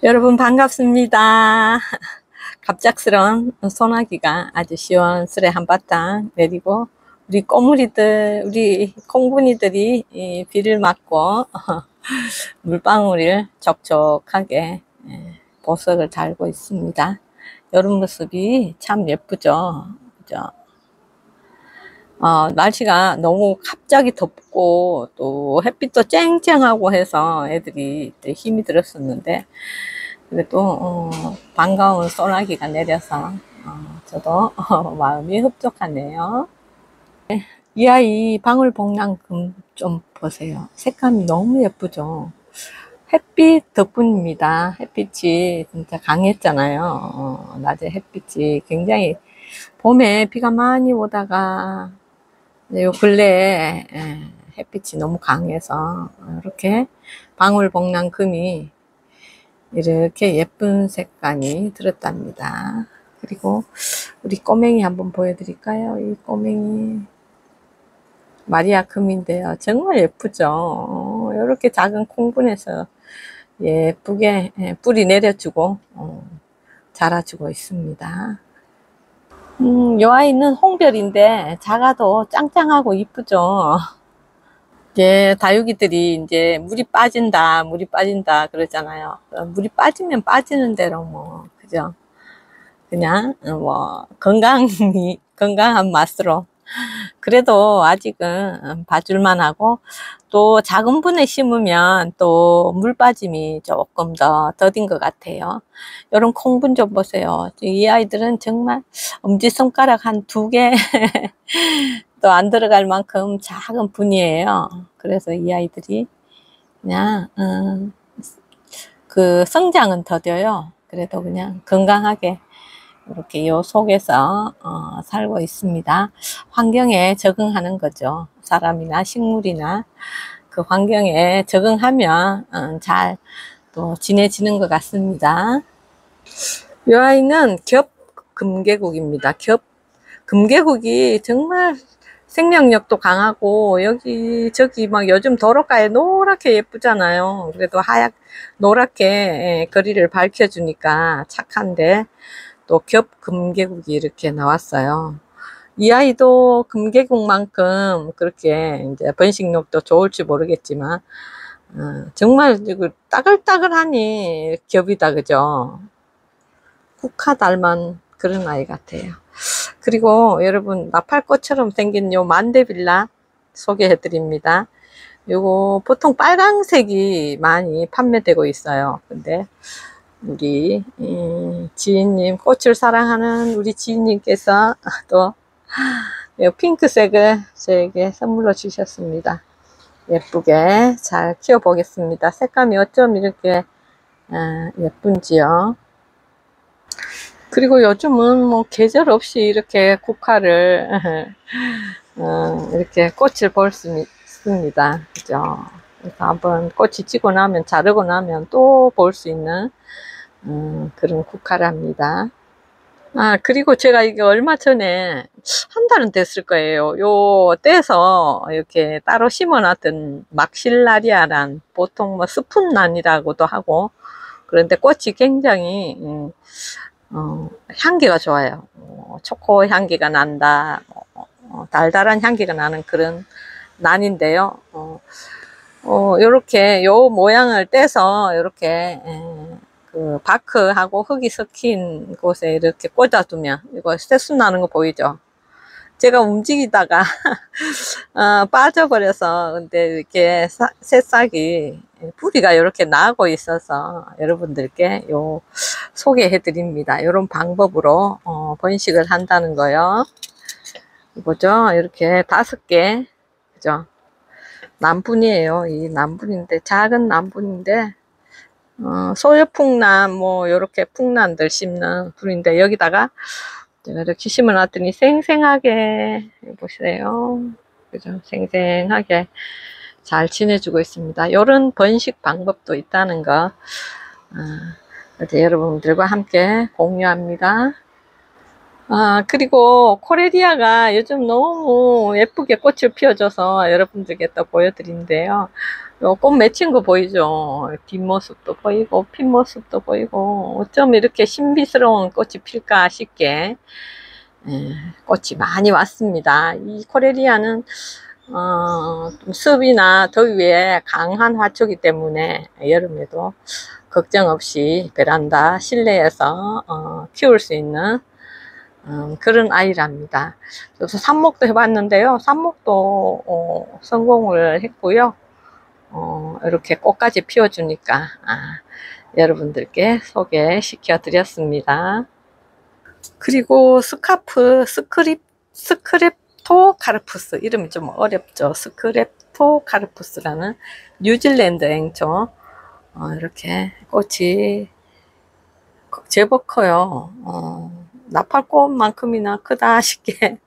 여러분 반갑습니다. 갑작스런 소나기가 아주 시원스레 한바탕 내리고 우리 꼬물이들, 우리 콩분이들이 이 비를 맞고 물방울을 촉촉하게 보석을 달고 있습니다. 이런 모습이 참 예쁘죠. 그죠? 날씨가 너무 갑자기 덥고 또 햇빛도 쨍쨍하고 해서 애들이 힘이 들었었는데, 그래도 반가운 소나기가 내려서 저도 마음이 흡족하네요. 이 아이 방울복랑금 좀 보세요. 색감이 너무 예쁘죠. 햇빛 덕분입니다. 햇빛이 진짜 강했잖아요. 낮에 햇빛이 굉장히, 봄에 비가 많이 오다가 요 근래에 햇빛이 너무 강해서 이렇게 방울복랑금이 이렇게 예쁜 색감이 들었답니다. 그리고 우리 꼬맹이 한번 보여드릴까요? 이 꼬맹이 마리아 금인데요. 정말 예쁘죠. 이렇게 작은 콩분에서 예쁘게 뿌리 내려주고 자라주고 있습니다. 요 아이는 홍별인데 작아도 짱짱하고 이쁘죠. 이제 다육이들이 이제 물이 빠진다 그러잖아요. 물이 빠지면 빠지는 대로 뭐 그죠? 그냥 뭐 건강한 맛으로, 그래도 아직은 봐줄만 하고, 또 작은 분에 심으면 또 물 빠짐이 조금 더 더딘 것 같아요. 이런 콩분 좀 보세요. 이 아이들은 정말 엄지손가락 한 2개 또 안 들어갈 만큼 작은 분이에요. 그래서 이 아이들이 그냥 그 성장은 더뎌요. 그래도 그냥 건강하게 이렇게 요 속에서 살고 있습니다. 환경에 적응하는 거죠. 사람이나 식물이나 그 환경에 적응하면 잘 또 지내지는 것 같습니다. 이 아이는 겹 금계국입니다. 겹 금계국이 정말 생명력도 강하고 여기저기 막 요즘 도로가에 노랗게 예쁘잖아요. 그래도 노랗게 거리를 밝혀주니까 착한데, 또 겹 금계국이 이렇게 나왔어요. 이 아이도 금계국만큼 그렇게 이제 번식력도 좋을지 모르겠지만 정말 따글따글하니 겹이다, 그죠? 국화 닮은 그런 아이 같아요. 그리고 여러분, 나팔꽃처럼 생긴 요 만데빌라 소개해 드립니다. 요거 보통 빨강색이 많이 판매되고 있어요. 근데 우리 지인님, 꽃을 사랑하는 우리 지인님께서 또 핑크색을 저에게 선물로 주셨습니다. 예쁘게 잘 키워 보겠습니다. 색감이 어쩜 이렇게 예쁜지요. 그리고 요즘은 뭐 계절 없이 이렇게 국화를 이렇게 꽃을 볼 수 있습니다. 그죠? 그래서 한번 꽃이 지고 나면, 자르고 나면 또 볼 수 있는 그런 국화랍니다. 그리고 제가 이게 얼마 전에, 한 달은 됐을 거예요. 요 떼서 이렇게 따로 심어놨던 막실라리아란, 보통 뭐 스푼란이라고도 하고, 그런데 꽃이 굉장히 향기가 좋아요. 초코 향기가 난다, 달달한 향기가 나는 그런 난인데요. 요렇게 요 모양을 떼서 이렇게 그 바크하고 흙이 섞인 곳에 이렇게 꽂아두면, 이거 새순 나는 거 보이죠? 제가 움직이다가 빠져버려서, 근데 이렇게 새싹이 뿌리가 이렇게 나고 있어서 여러분들께 소개해 드립니다. 이런 방법으로 번식을 한다는 거요. 뭐죠? 이렇게 5개, 그죠? 남분이에요. 이 남분인데, 작은 남분인데, 소요풍란, 뭐, 요렇게 풍란들 심는 분인데, 여기다가 제가 이렇게 심어놨더니 생생하게, 보세요. 그죠? 생생하게 잘 지내주고 있습니다. 요런 번식 방법도 있다는 거, 어제 여러분들과 함께 공유합니다. 그리고 코레리아가 요즘 너무 예쁘게 꽃을 피워줘서 여러분들께 또 보여드린대요. 요 꽃 맺힌 거 보이죠? 뒷모습도 보이고 핀모습도 보이고 어쩜 이렇게 신비스러운 꽃이 필까 싶게 꽃이 많이 왔습니다. 이 코레리아는 좀 습이나 더위에 강한 화초기 때문에 여름에도 걱정 없이 베란다 실내에서 키울 수 있는 그런 아이랍니다. 그래서 삽목도 해봤는데요. 삽목도 성공을 했고요. 이렇게 꽃까지 피워주니까 여러분들께 소개시켜 드렸습니다. 그리고 스크랩토카르푸스 이름이 좀 어렵죠. 스크랩토카르푸스라는 뉴질랜드 앵초 이렇게 꽃이 제법 커요. 나팔꽃만큼이나 크다 싶게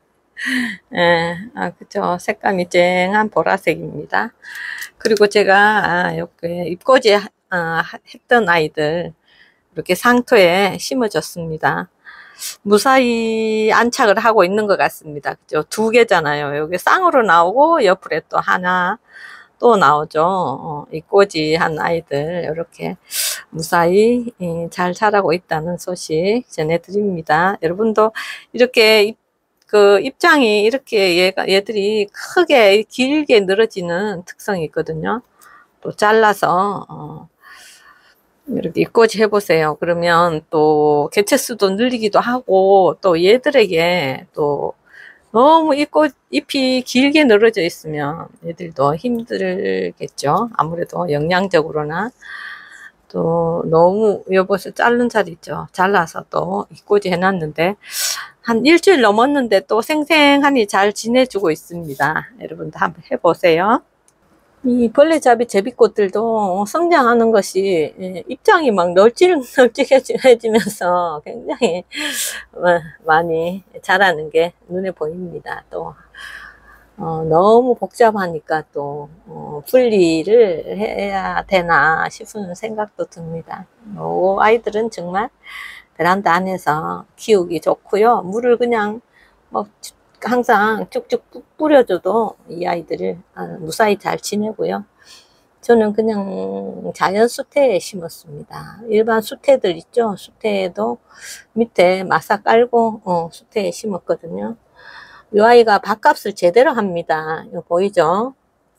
그죠. 색감이 쨍한 보라색입니다. 그리고 제가 이렇게 잎꽂이 했던 아이들 이렇게 상토에 심어줬습니다. 무사히 안착을 하고 있는 것 같습니다. 그죠? 두 개잖아요. 여기 쌍으로 나오고 옆으로 또 하나 또 나오죠. 잎꽂이 한 아이들 이렇게 무사히 잘 자라고 있다는 소식 전해드립니다. 여러분도 이렇게 그 입장이 이렇게 얘들이 크게 길게 늘어지는 특성이 있거든요. 또 잘라서 이렇게 잎꽂이 해보세요. 그러면 또 개체수도 늘리기도 하고 또 얘들에게 또 너무 잎이 길게 늘어져 있으면 얘들도 힘들겠죠. 아무래도 영양적으로나 또 너무 여보세요 자른 자리 있죠. 잘라서 또 잎꽂이 해놨는데 한 일주일 넘었는데 또 생생하니 잘 지내주고 있습니다. 여러분도 한번 해보세요. 이 벌레잡이 제비꽃들도 성장하는 것이 입장이 막 널찍널찍해지면서 굉장히 많이 자라는 게 눈에 보입니다. 또 너무 복잡하니까 또 분리를 해야 되나 싶은 생각도 듭니다. 아이들은 정말 베란다 안에서 키우기 좋고요. 물을 그냥 뭐 항상 쭉쭉 뿌려줘도 이 아이들을 무사히 잘 지내고요. 저는 그냥 자연 수태에 심었습니다. 일반 수태들 있죠. 수태에도 밑에 마사 깔고 수태에 심었거든요. 이 아이가 밥값을 제대로 합니다. 이거 보이죠?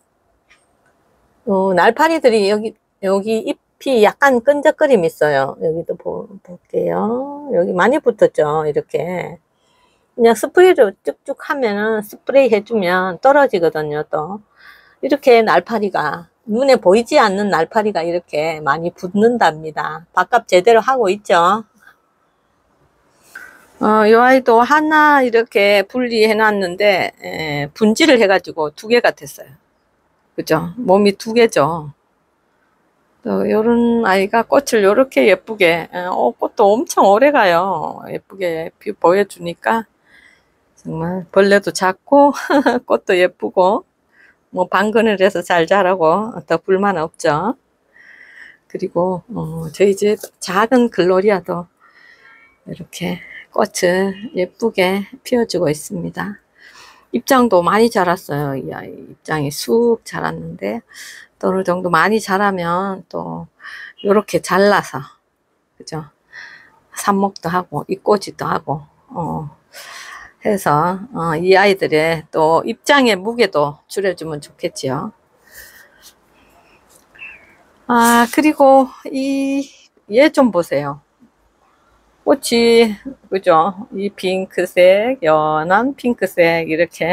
날파리들이 여기 잎이 약간 끈적거림 있어요. 여기도 볼게요. 여기 많이 붙었죠. 이렇게 그냥 스프레이로 쭉쭉 하면은 스프레이 해주면 떨어지거든요. 또 이렇게 날파리가 눈에 보이지 않는 날파리가 이렇게 많이 붙는답니다. 밥값 제대로 하고 있죠. 이 아이도 하나 이렇게 분리해 놨는데 분질을 해가지고 두 개가 됐어요. 그죠? 몸이 두 개죠. 또 요런 아이가 꽃을 요렇게 예쁘게 꽃도 엄청 오래 가요. 예쁘게 보여주니까 정말 벌레도 작고 꽃도 예쁘고 뭐 방근을 해서 잘 자라고 더 불만 없죠. 그리고 저희 집 작은 글로리아도 이렇게 꽃을 예쁘게 피워주고 있습니다. 입장도 많이 자랐어요. 이 아이 입장이 쑥 자랐는데 또 어느 정도 많이 자라면 또 이렇게 잘라서 그죠? 삽목도 하고 잎꽂이도 하고 해서 이 아이들의 또 입장의 무게도 줄여주면 좋겠지요. 그리고 얘 좀 보세요. 꽃이 그죠? 이 핑크색, 연한 핑크색 이렇게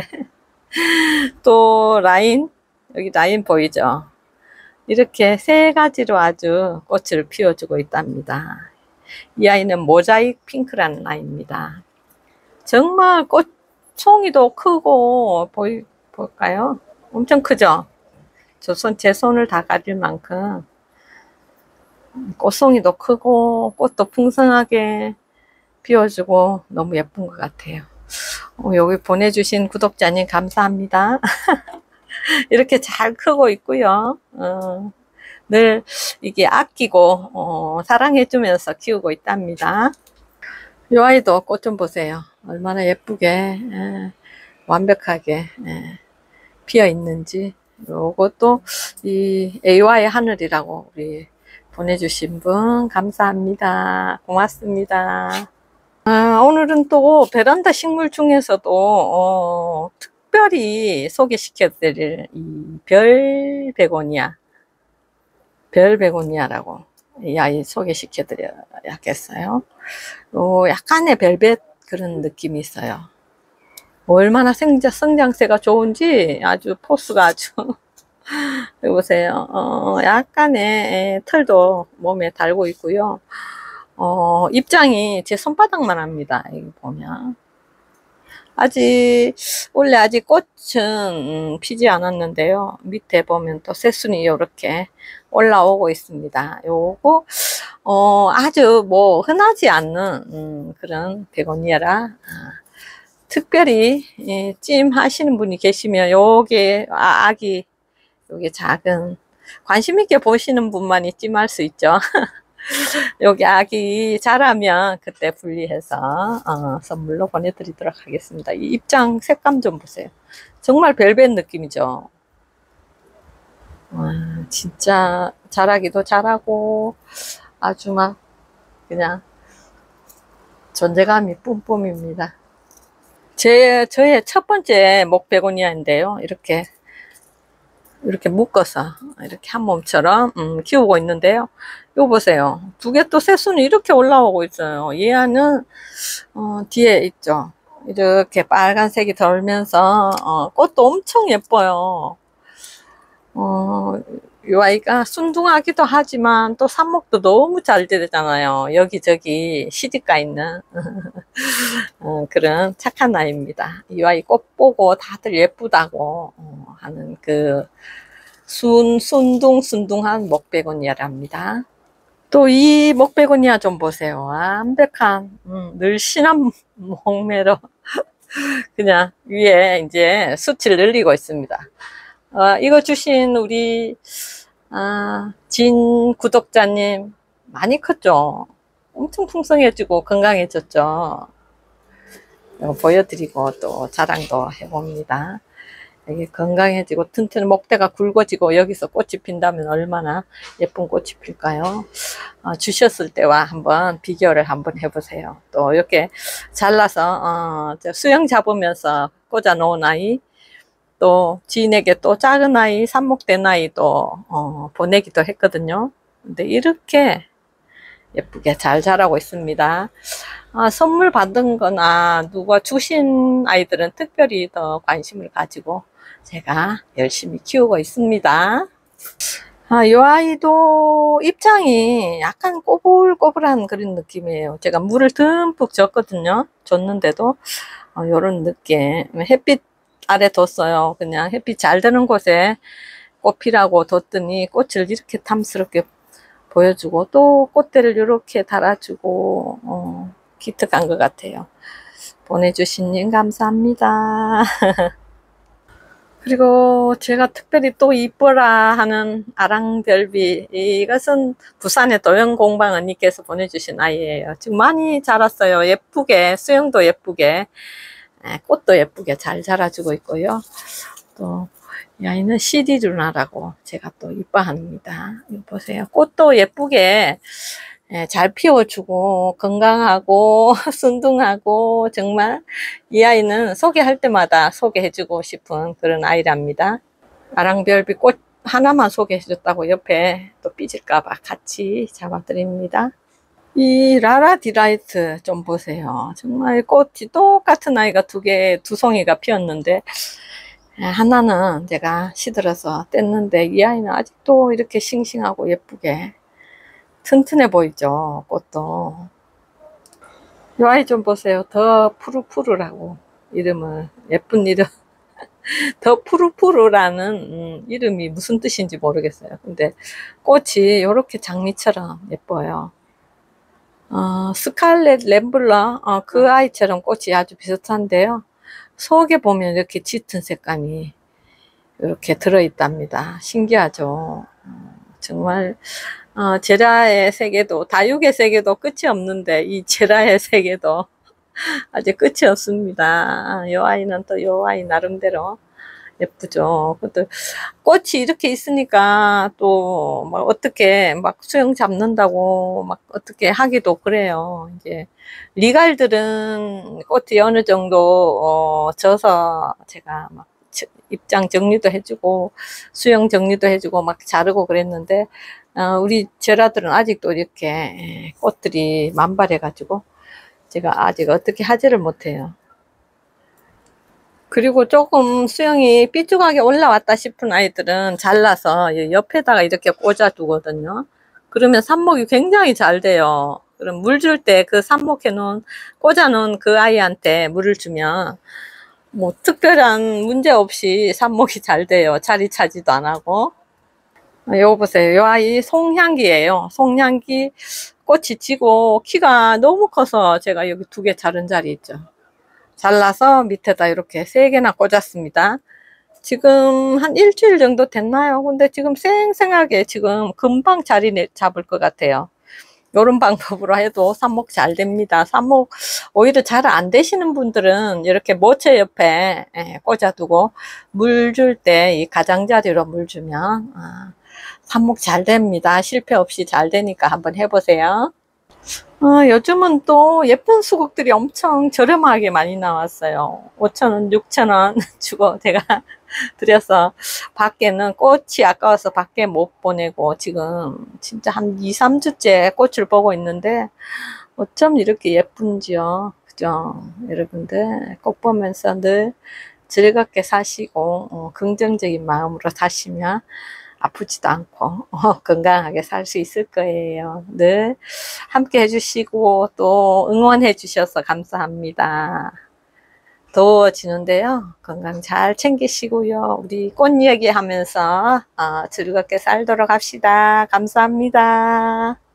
또 여기 라인 보이죠? 이렇게 세 가지로 아주 꽃을 피워주고 있답니다. 이 아이는 모자이크 핑크라는 아이입니다. 정말 송이도 크고 볼까요? 엄청 크죠? 제 손을 다 가릴 만큼 꽃송이도 크고 꽃도 풍성하게 피워주고 너무 예쁜 것 같아요. 여기 보내주신 구독자님 감사합니다. 이렇게 잘 크고 있고요. 늘 이게 아끼고 사랑해주면서 키우고 있답니다. 이 아이도 꽃 좀 보세요. 얼마나 예쁘게 완벽하게 피어 있는지 요것도 이 AY 하늘이라고 우리 보내주신 분 감사합니다. 고맙습니다. 오늘은 또 베란다 식물 중에서도 특별히 소개시켜 드릴 이 별 베고니아라고 이 아이 소개시켜 드려야겠어요. 약간의 벨벳 그런 느낌이 있어요. 얼마나 성장세가 좋은지 아주 포스가 아주 여기 보세요. 약간의 털도 몸에 달고 있고요. 입장이 제 손바닥만 합니다. 여기 보면 원래 아직 꽃은 피지 않았는데요. 밑에 보면 또 새순이 이렇게 올라오고 있습니다. 요거 아주 뭐 흔하지 않는 그런 베고니아라 특별히 찜 하시는 분이 계시면 요게 요게 작은 관심 있게 보시는 분만이 찜할 수 있죠. 여기 아기 자라면 그때 분리해서 선물로 보내드리도록 하겠습니다. 이 입장 색감 좀 보세요. 정말 벨벳 느낌이죠. 와, 진짜 자라기도 잘하고 아주 막 그냥 존재감이 뿜뿜입니다. 저의 첫 번째 목베고니아인데요. 이렇게 묶어서 이렇게 한 몸처럼 키우고 있는데요. 이거 보세요. 두 개 또 새순이 이렇게 올라오고 있어요. 얘는 뒤에 있죠. 이렇게 빨간색이 돌면서 꽃도 엄청 예뻐요. 이 아이가 순둥하기도 하지만 또 삽목도 너무 잘 되잖아요. 여기저기 시집가 있는 그런 착한 아이입니다. 이 아이 꽃 보고 다들 예쁘다고 하는 그 순둥순둥한 목베고니아랍니다. 또 이 목베고니아 좀 보세요. 완벽한 늘씬한 목매로 그냥 위에 이제 수치를 늘리고 있습니다. 이거 주신 우리 진 구독자님 많이 컸죠. 엄청 풍성해지고 건강해졌죠. 이거 보여드리고 또 자랑도 해봅니다. 이게 건강해지고 튼튼 목대가 굵어지고 여기서 꽃이 핀다면 얼마나 예쁜 꽃이 필까요? 주셨을 때와 한번 비교를 한번 해보세요. 또 이렇게 잘라서 수영 잡으면서 꽂아 놓은 아이, 또 지인에게 또 작은 아이, 삽목된 아이도 보내기도 했거든요. 근데 이렇게 예쁘게 잘 자라고 있습니다. 선물 받은 거나 누가 주신 아이들은 특별히 더 관심을 가지고 제가 열심히 키우고 있습니다. 이 아이도 입장이 약간 꼬불꼬불한 그런 느낌이에요. 제가 물을 듬뿍 줬는데도 이런 느낌. 햇빛 아래 뒀어요. 그냥 햇빛 잘 드는 곳에 꽃 피라고 뒀더니 꽃을 이렇게 탐스럽게 보여주고 또 꽃대를 이렇게 달아주고 기특한 것 같아요. 보내주신 님 감사합니다. 그리고 제가 특별히 또 이뻐라 하는 아랑별비, 이것은 부산의 도영공방 언니께서 보내주신 아이예요. 지금 많이 자랐어요. 예쁘게, 수영도 예쁘게, 꽃도 예쁘게 잘 자라주고 있고요. 또 이 아이는 시디루나라고 제가 또 이뻐합니다. 이거 보세요. 꽃도 예쁘게 잘 피워주고 건강하고 순둥하고 정말 이 아이는 소개할 때마다 소개해주고 싶은 그런 아이랍니다. 아랑별비 꽃 하나만 소개해줬다고 옆에 또 삐질까봐 같이 잡아드립니다. 이 라라 디라이트 좀 보세요. 정말 꽃이 똑같은 아이가 두 송이가 피었는데 하나는 제가 시들어서 뗐는데 이 아이는 아직도 이렇게 싱싱하고 예쁘게 튼튼해 보이죠. 꽃도. 이 아이 좀 보세요. 더 푸르푸르라고 이름을, 예쁜 이름. 더 푸르푸르라는 이름이 무슨 뜻인지 모르겠어요. 근데 꽃이 이렇게 장미처럼 예뻐요. 스칼렛 램블러 그 아이처럼 꽃이 아주 비슷한데요. 속에 보면 이렇게 짙은 색감이 이렇게 들어있답니다. 신기하죠. 정말 제라의 세계도, 다육의 세계도 끝이 없는데 이 제라의 세계도 아직 끝이 없습니다. 이 아이는 또 이 아이 나름대로 예쁘죠. 근데 꽃이 이렇게 있으니까 또 막 어떻게 막 수영 잡는다고 막 어떻게 하기도 그래요. 이제 리갈들은 꽃이 어느 정도 져서 제가 막 입장 정리도 해주고 수영 정리도 해주고 막 자르고 그랬는데 우리 제라들은 아직도 이렇게 꽃들이 만발해가지고 제가 아직 어떻게 하지를 못해요. 그리고 조금 수영이 삐죽하게 올라왔다 싶은 아이들은 잘라서 옆에다가 이렇게 꽂아 두거든요. 그러면 삽목이 굉장히 잘 돼요. 그럼 물 줄 때 그 삽목해 놓은, 꽂아 놓은 그 아이한테 물을 주면 뭐 특별한 문제 없이 삽목이 잘 돼요. 자리 차지도 안 하고. 요거 보세요. 요 아이 송향기예요. 송향기 꽃이 지고 키가 너무 커서 제가 여기 2개 자른 자리 있죠. 잘라서 밑에다 이렇게 3개나 꽂았습니다. 지금 한 일주일 정도 됐나요? 근데 지금 쌩쌩하게 지금 금방 자리 잡을 것 같아요. 이런 방법으로 해도 삽목 잘 됩니다. 삽목 오히려 잘 안 되시는 분들은 이렇게 모체 옆에 꽂아두고 물 줄 때 이 가장자리로 물 주면 삽목 잘 됩니다. 실패 없이 잘 되니까 한번 해보세요. 요즘은 또 예쁜 수국들이 엄청 저렴하게 많이 나왔어요. 5,000원, 6,000원 주고 제가 들여서 밖에는 꽃이 아까워서 밖에 못 보내고 지금 진짜 한 2, 3주째 꽃을 보고 있는데 어쩜 이렇게 예쁜지요. 그죠? 여러분들 꽃 보면서 늘 즐겁게 사시고 긍정적인 마음으로 사시면 아프지도 않고 건강하게 살 수 있을 거예요. 늘 함께 해주시고 또 응원해 주셔서 감사합니다. 더워지는데요. 건강 잘 챙기시고요. 우리 꽃 이야기 하면서 즐겁게 살도록 합시다. 감사합니다.